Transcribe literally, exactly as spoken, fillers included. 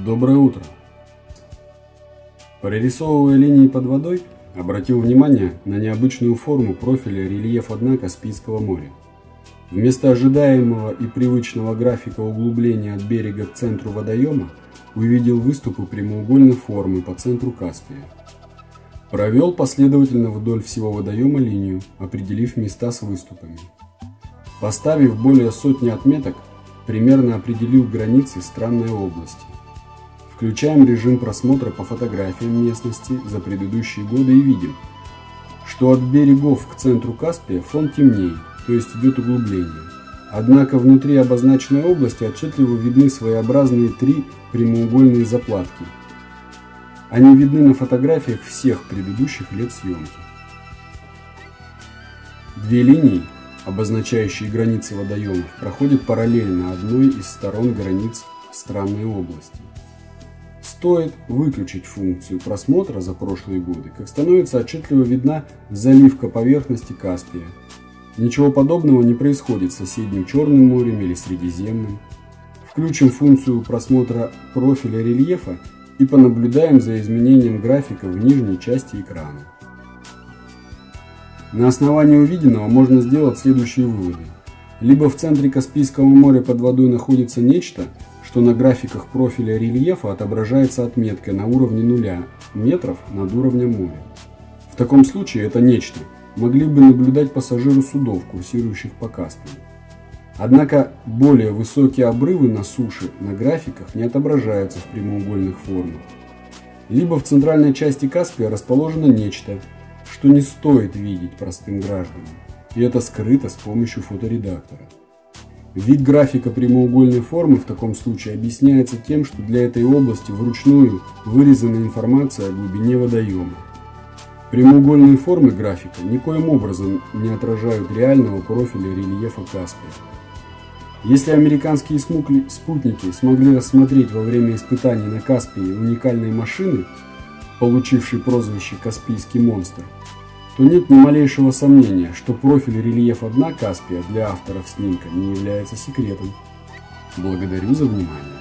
Доброе утро! Прорисовывая линии под водой, обратил внимание на необычную форму профиля рельефа дна Каспийского моря. Вместо ожидаемого и привычного графика углубления от берега к центру водоема увидел выступы прямоугольной формы по центру Каспия. Провел последовательно вдоль всего водоема линию, определив места с выступами. Поставив более сотни отметок, примерно определил границы странной области. Включаем режим просмотра по фотографиям местности за предыдущие годы и видим, что от берегов к центру Каспия фон темнее, то есть идет углубление. Однако внутри обозначенной области отчетливо видны своеобразные три прямоугольные заплатки. Они видны на фотографиях всех предыдущих лет съемки. Две линии, обозначающие границы водоемов, проходят параллельно одной из сторон границ странной области. Стоит выключить функцию просмотра за прошлые годы, как становится отчетливо видна заливка поверхности Каспия. Ничего подобного не происходит с соседним Черным морем или Средиземным. Включим функцию просмотра профиля рельефа и понаблюдаем за изменением графика в нижней части экрана. На основании увиденного можно сделать следующие выводы. Либо в центре Каспийского моря под водой находится нечто, что на графиках профиля рельефа отображается отметкой на уровне нуля метров над уровнем моря. В таком случае это нечто могли бы наблюдать пассажиры судов, курсирующих по Каспию. Однако более высокие обрывы на суше на графиках не отображаются в прямоугольных формах. Либо в центральной части Каспия расположено нечто, что не стоит видеть простым гражданам, и это скрыто с помощью фоторедактора. Вид графика прямоугольной формы в таком случае объясняется тем, что для этой области вручную вырезана информация о глубине водоема. Прямоугольные формы графика никоим образом не отражают реального профиля рельефа Каспия. Если американские спутники смогли рассмотреть во время испытаний на Каспии уникальные машины, получившие прозвище «Каспийский монстр», то нет ни малейшего сомнения, что профиль рельефа дна Каспия для авторов снимка не является секретом. Благодарю за внимание.